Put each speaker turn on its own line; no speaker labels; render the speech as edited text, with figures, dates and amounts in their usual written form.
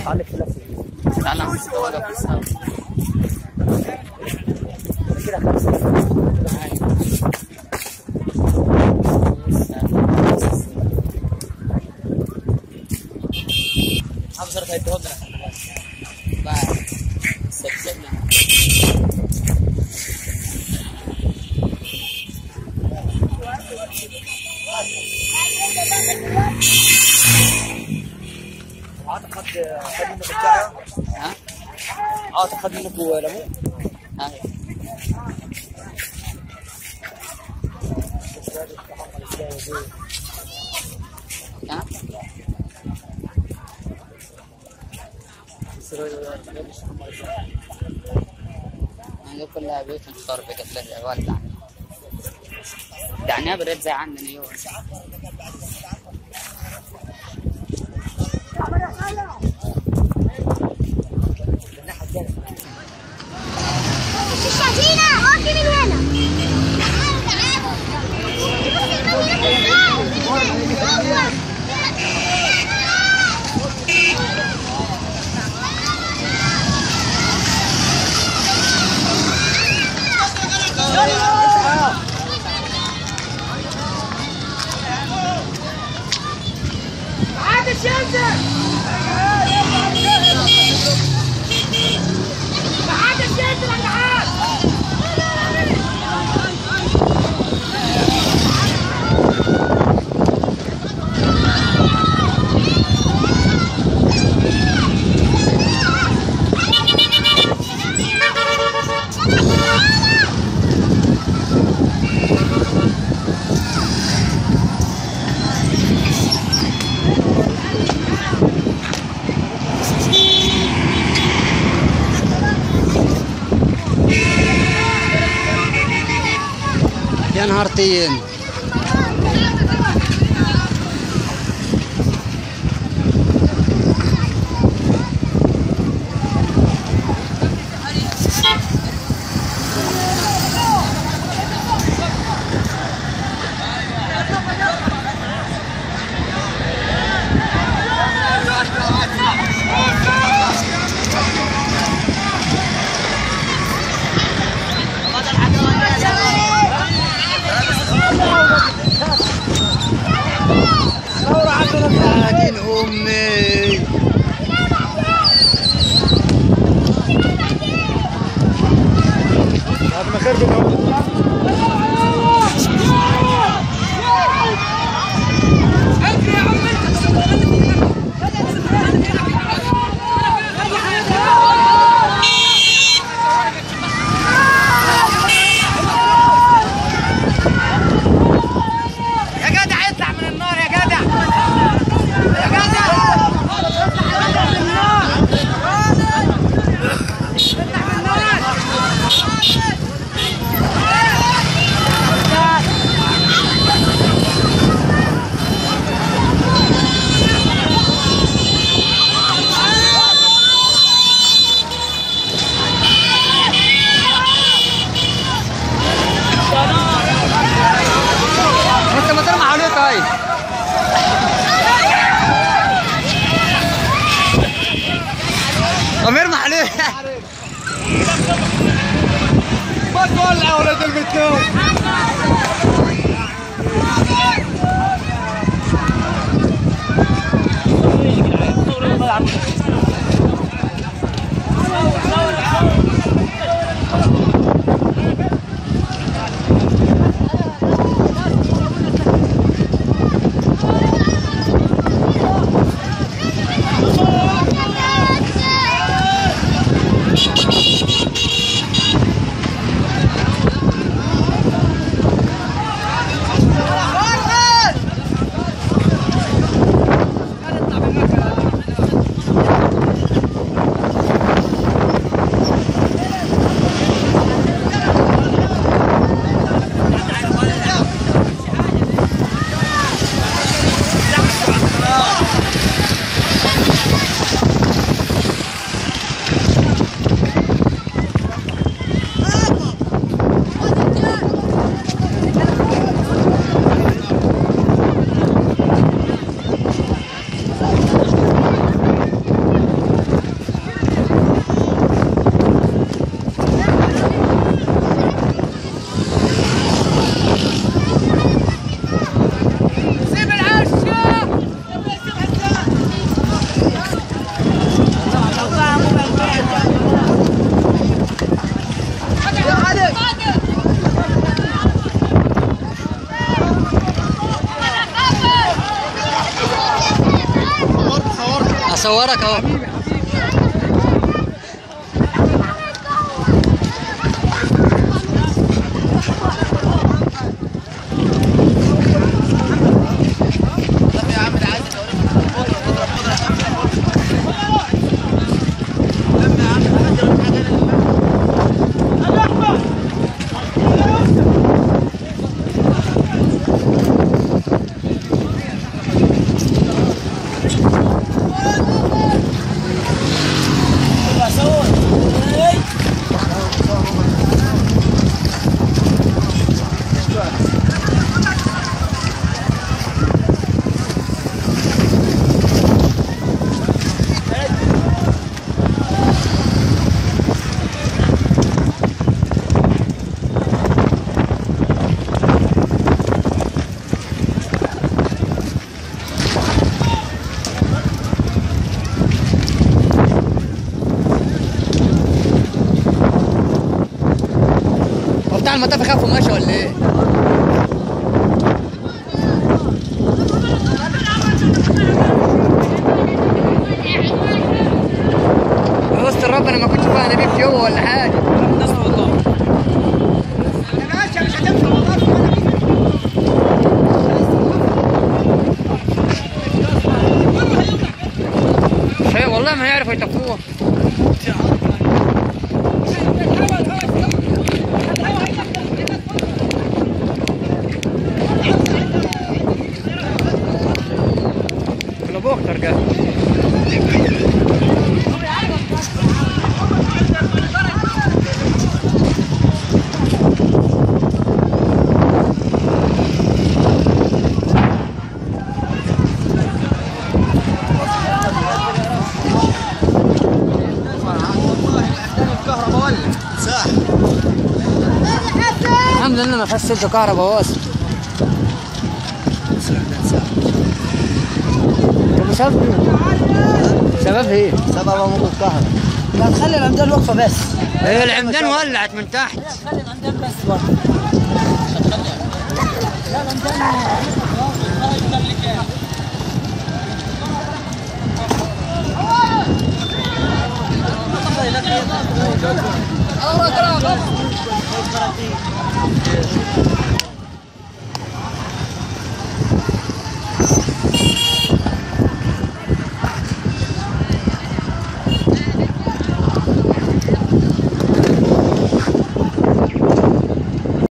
عليك في نفس
تعال نصور في الساعة
كده 5 حضرتك هيديهم لك بعد سبسبنا اعتقد خد منك الشعر.
ها؟
اعتقد خد منك ليمون.
ها هي كلها بيوت مخربة كتلة ولع دعناها برد زي عندنا يوم
يا نهار طين. دين امي
هذا ما خير
أمير محلول
ما تولع يا ولد المتنون.
بصورك اهو. بتاع المطاف خافوا ماشي ولا ايه؟ وسط الرب انا ما كنتش فاهم انا بيه جوه ولا حاجه. الناس والله ماشي مش هتمشي والله ما هيعرفوا يطفوها. بوختر قال الحمد لله ما فسدت كهرباء واصل. سبب ايه؟
سبب موت الكهرباء. لا تخلي العمدان واقفه بس.
هي العمدان ولعت من تحت.
لا خلي العمدان بس واقفه. لا العمدان